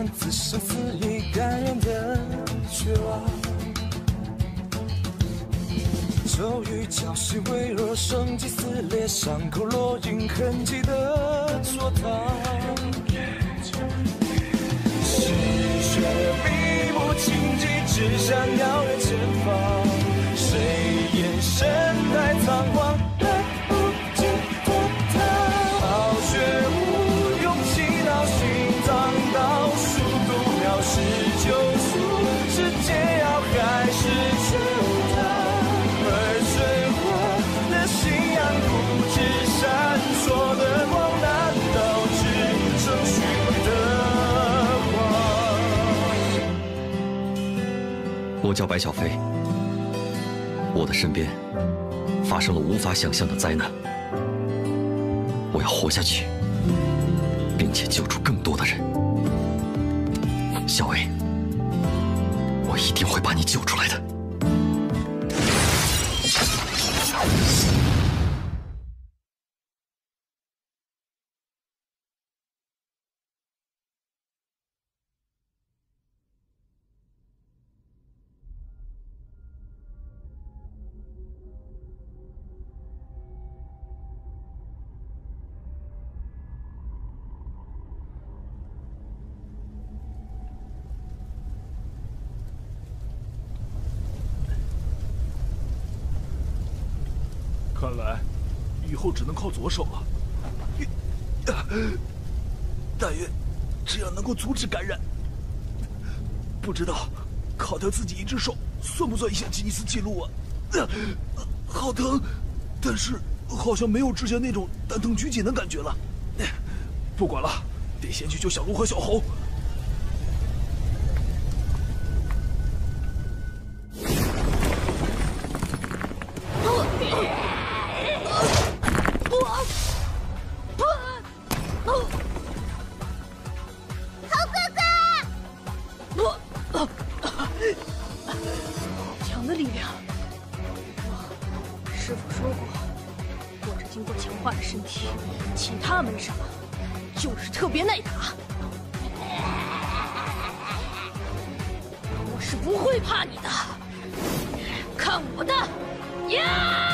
自生死里感染的绝望。咒语浇熄微弱生机撕裂伤口，烙印痕迹的戳烫。嗜血闭目情急，只想遥远前方。谁眼神太仓皇，来不及躲藏。傲血无勇气到心脏倒数度秒是救赎，世界要还是全塌。而水火的信仰不知闪烁的光，难道只剩虚伪的谎？ 我叫白小飞，我的身边发生了无法想象的灾难，我要活下去，并且救出更多的人。小薇，我一定会把你救出来的。 看来以后只能靠左手了。但愿这样能够阻止感染。不知道靠他自己一只手算不算一项吉尼斯纪录啊？好疼，但是好像没有之前那种蛋疼拘谨的感觉了。不管了，得先去救小鹿和小猴。 强的力量，师傅说过，或者经过强化的身体，其他没什么，就是特别耐打。我是不会怕你的，看我的！呀！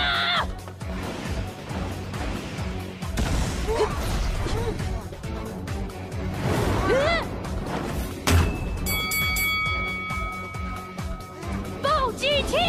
暴击踢！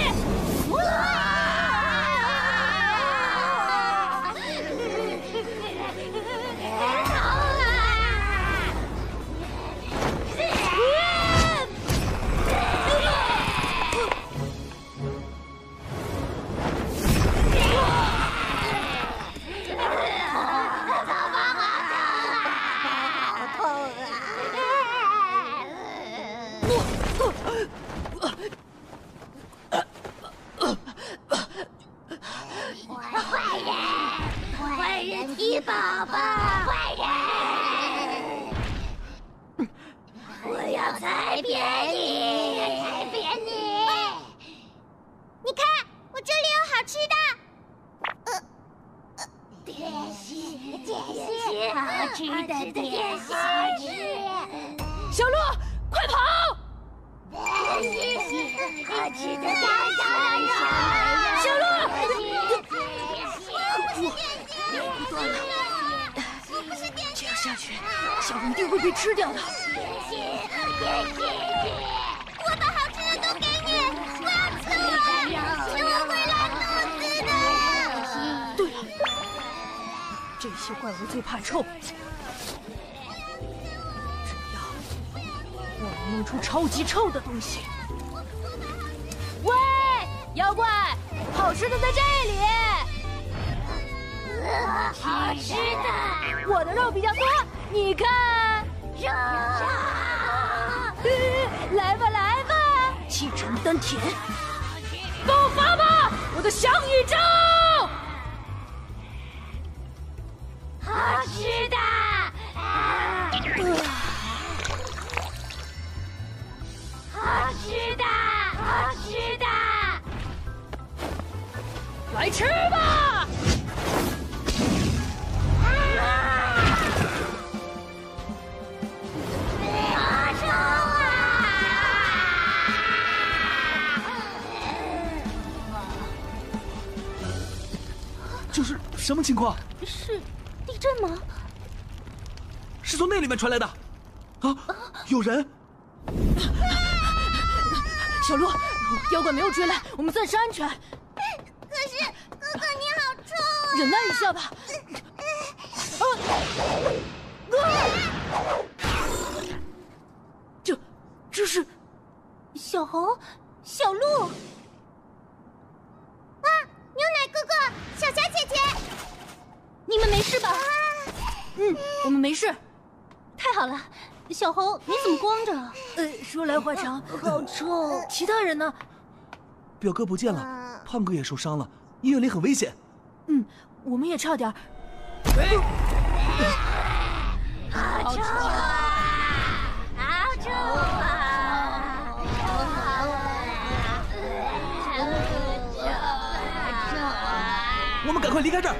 坏人踢宝宝，坏人！我要踩扁你，踩扁你！你看，我这里有好吃的。点心，好吃的点心。 小鹿，快跑！ 好吃的小肉， 小鹿！ 可恶， 断了！这样下去，小鹿一定会被吃掉的。 我把好吃的都给你，不要吃我，吃我会拉肚子的。 对了，这些怪物最怕臭，只要我能弄出超级臭的东西。喂，妖怪，好吃的在这里。 好吃的， 我的肉比较多，你看。 肉。 来吧来吧，气沉丹田，爆发吧，我的小宇宙！ 好吃的。好吃的，好吃的， 来吃吧！ 这是什么情况？ 是地震吗？ 是从那里面传来的。啊，有人！ 小鹿，妖怪没有追来，我们暂时安全。 可是哥哥你好臭啊！ 忍耐一下吧。这是小猴、小鹿。 啊，牛奶哥哥、小霞姐姐， 你们没事吧？我们没事。太好了。小猴，你怎么光着？说来话长，好臭。其他人呢？ 表哥不见了，胖哥也受伤了，医院里很危险。 我们也差点。 好臭啊！好臭啊！ 我们赶快离开这儿。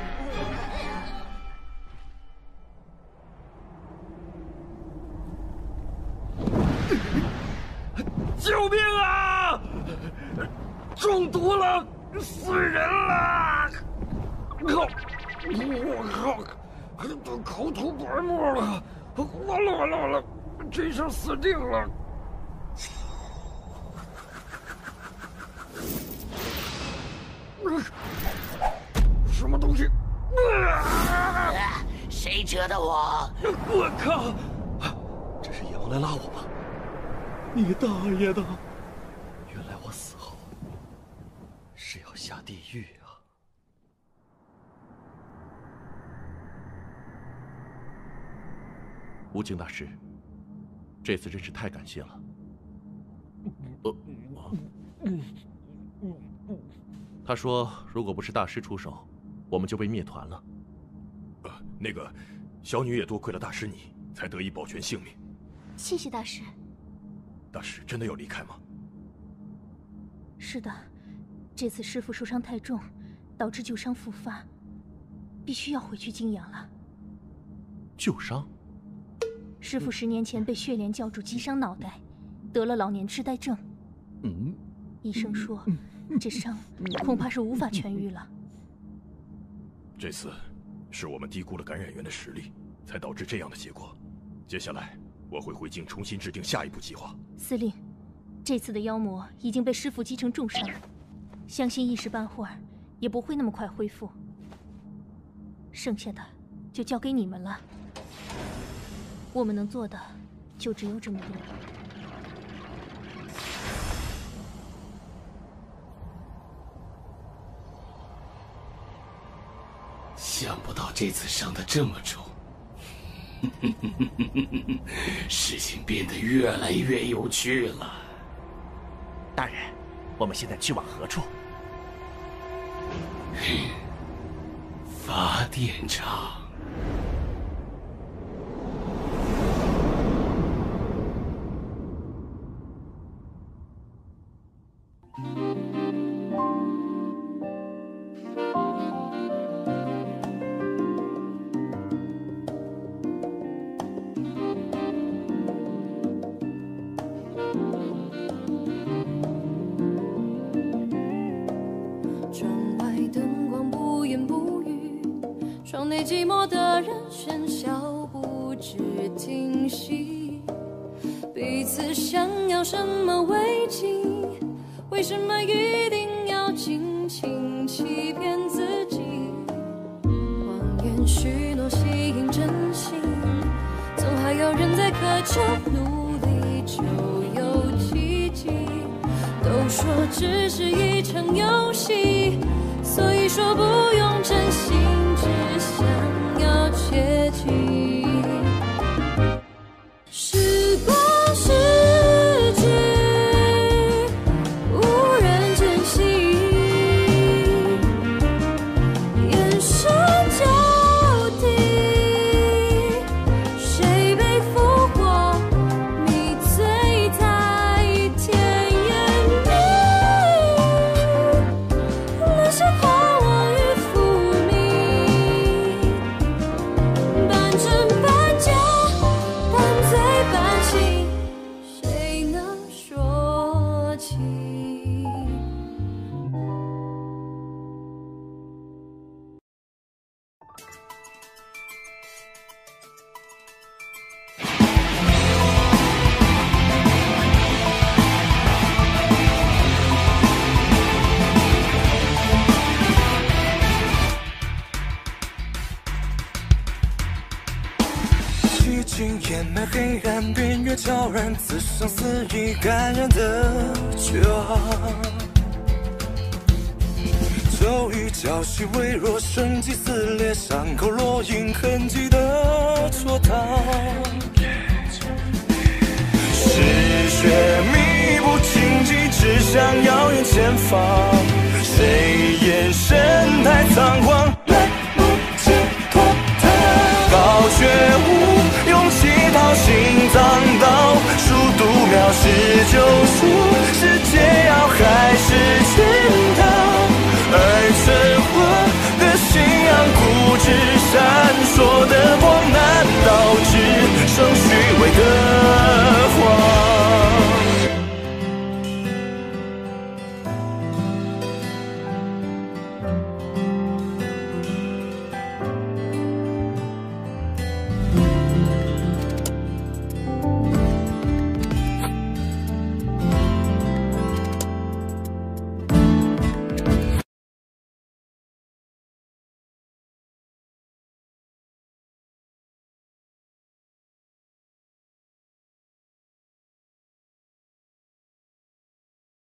救命啊！中毒了，死人了！我靠，都口吐白沫了，完了，这下死定了！什么东西？ 谁惹的我？ 我靠！这是阎王来拉我吧？你大爷的！ 原来我死后是要下地狱啊！ 无情大师，这次真是太感谢了。他说，如果不是大师出手，我们就被灭团了。 那个，小女也多亏了大师你，才得以保全性命。 谢谢大师。 大师真的要离开吗？ 是的，这次师父受伤太重，导致旧伤复发，必须要回去静养了。 旧伤？ 师父10年前被血莲教主击伤脑袋，得了老年痴呆症。医生说，这伤恐怕是无法痊愈了。 这次是我们低估了感染源的实力，才导致这样的结果。接下来我会回京重新制定下一步计划。 司令，这次的妖魔已经被师父击成重伤，相信一时半会儿也不会那么快恢复。剩下的就交给你们了。我们能做的就只有这么多。 想不到这次伤得这么重，事情变得越来越有趣了。 大人，我们现在去往何处？ 发电厂。 窗内寂寞的人喧嚣不知停息，彼此想要什么慰藉？为什么一定要尽情欺骗自己？谎言许诺吸引真心，总还有人在渴求，努力就有奇迹。都说只是一场游戏，所以说不用真心，只想要接近。时光逝去，无人珍惜，眼神交替，谁被俘获，迷醉在甜言蜜语，那些狂妄与黑暗边缘悄然自生死已感染的绝望，咒语交袭微弱，生机撕裂，伤口烙印痕迹的戳烫。嗜血弥补荆棘，只想遥远前方。谁眼神太仓皇，来不及拖沓。高觉悟，勇气到心脏到，数度藐视救赎，世界要害。